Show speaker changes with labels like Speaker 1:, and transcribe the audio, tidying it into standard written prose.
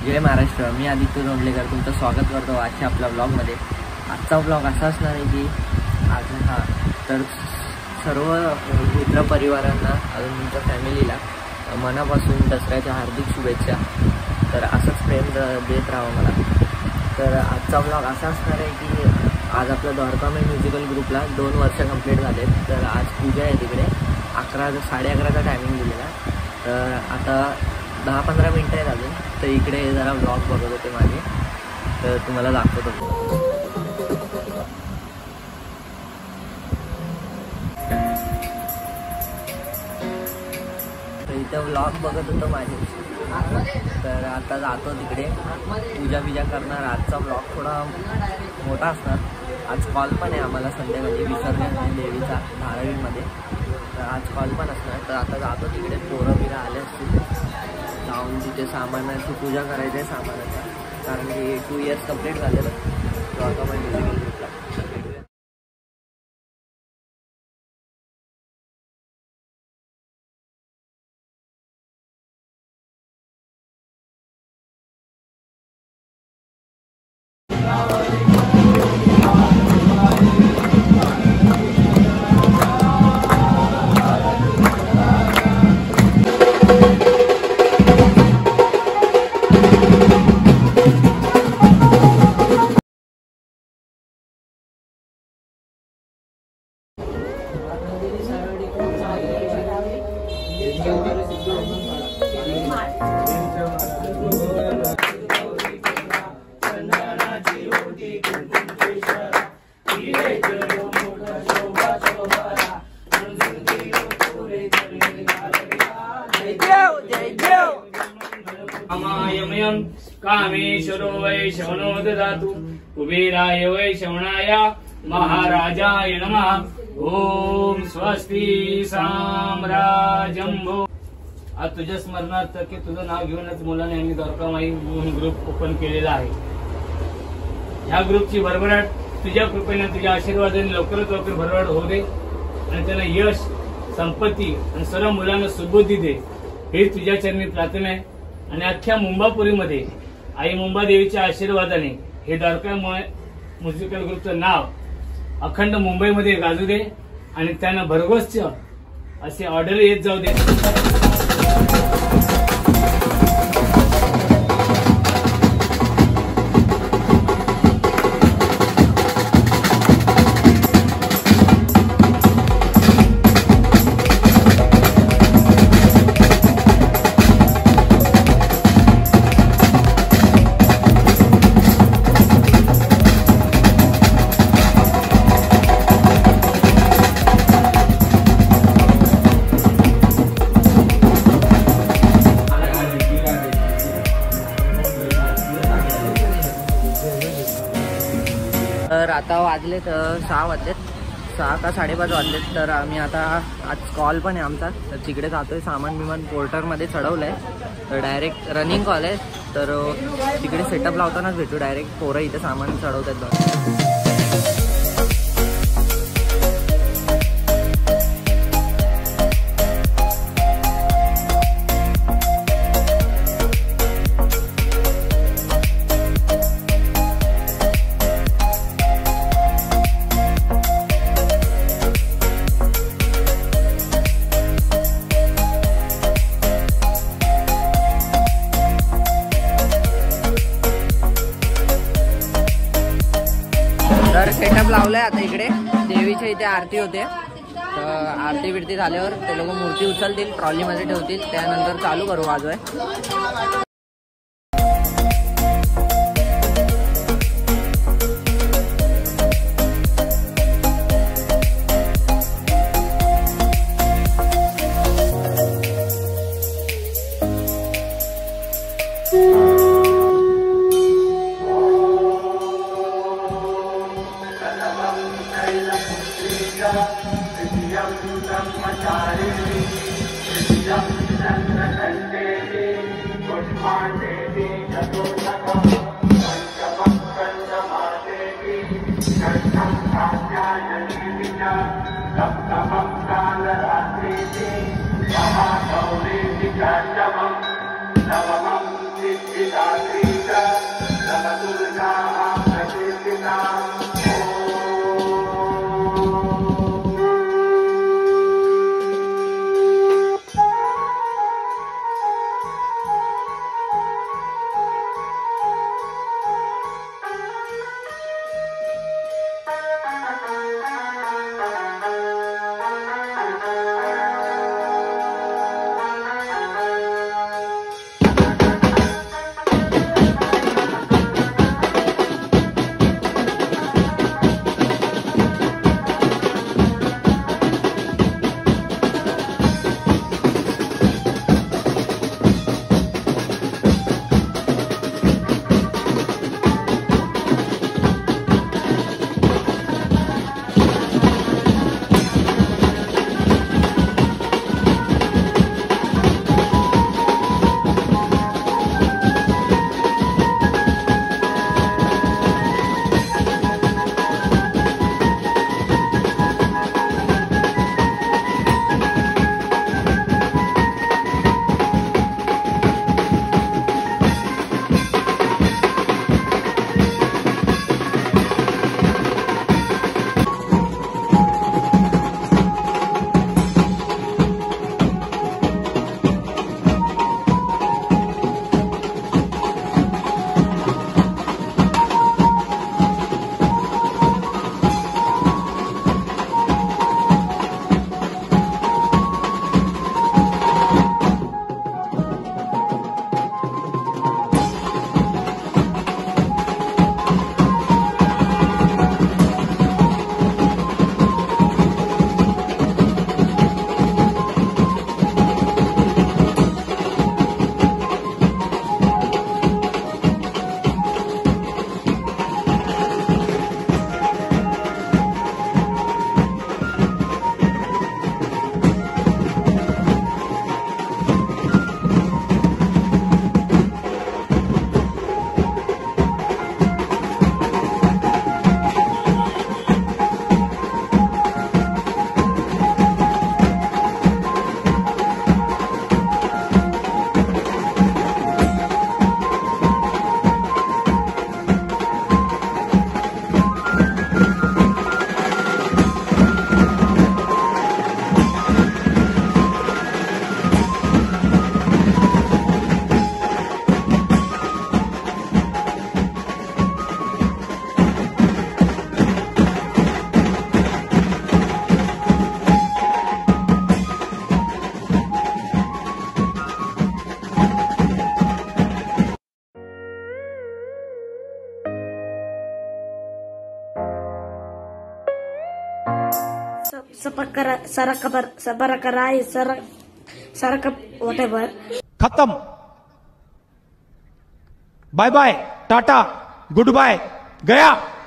Speaker 1: जय महाराष्ट्र. मी आदित्य रोंडलेकर तुमचं स्वागत करतो आजच्या आपल्या ब्लॉगमध्ये. आजचा ब्लॉग असा असणार आहे की तर सर्व मित्र परिवारांना अजून तुमच्या फॅमिलीला मनापासून दसऱ्याच्या हार्दिक शुभेच्छा. तर असंच प्रेम देत राहा मला. तर आजचा ब्लॉग असा असणार आहे की आज आपल्या द्वारकामाई म्युझिकल ग्रुपला 2 वर्ष कंप्लीट झाले. तर आज पूजा आहे तिकडे 11:30चा टायमिंग दिलेला. तर आता 10-15 मिनटं आहेत अजून. तर इकडे जरा ब्लॉग बघत होते माझे, तर तुम्हाला दाखवतो. तर इथं ब्लॉग बघत होतो माझे. तर आता जातो तिकडे पूजा करणार. आजचा ब्लॉग थोडा मोठा असणार. आज कॉल पण आहे आम्हाला संध्याकाळी विसर्जन देवीचा धारावीमध्ये. तर आज कॉल पण असणार. तर आता जातो तिकडे. पोरं आले असतील, जाऊन तिथे सामानाची पूजा करायची आहे सामानाच्या, कारण की 2 इयर्स कंप्लीट झालेलं द्वारकामाई म्युझिकल ग्रुपला.
Speaker 2: कामेश्वरो वै शवनो ददातु कुबेराय वै शवनाय महाराजाय नमः. ओम स्वस्ति साम्राज्यं भो. आज तुझ्या स्मरणार्थ की तुझं नाव घेऊनच मुलाने आम्ही द्वारकामाई ग्रुप ओपन केलेला आहे. ह्या ग्रुपची भरभराट तुझ्या कृपेने तुझ्या आशीर्वादाने लवकरात लवकर भरभराट होऊ दे आणि त्यांना यश संपत्ती आणि सर्व मुलांना सुबुद्धी दे, हे तुझ्या चरणी प्रार्थना आहे. आणि अख्ख्या मुंबापुरीमध्ये आई मुंबादेवीच्या आशीर्वादाने हे द्वारकामाई म्युझिकल ग्रुपचं नाव अखंड मुंबईमध्ये गाजू दे आणि त्यांना भरघोस असे ऑर्डर येत जाऊ दे.
Speaker 1: तर आता वाजलेत 6 वाजलेत, 6 का 5:30 वाजलेत. तर आम्ही आता आज कॉल पण आहे आमचा, तर तिकडे जातोय. सामान पोर्टरमध्ये चढवलं आहे. तर डायरेक्ट रनिंग कॉल आहे. तर तिकडे सेटअप लावतानाच भेटू डायरेक्ट. पोरं इथे सामान चढवतात. तर सेटअप लावलाय. आता इकडे देवीच्या इथे आरती होते. तर आरती बिरती झाल्यावर ते लोक मूर्ती उचलतील, ट्रॉलीमध्ये ठेवतील, त्यानंतर चालू करू वाजवाय.
Speaker 3: whatever.
Speaker 4: खत्म. बाय बाय, टाटा, गुड बाय, गया.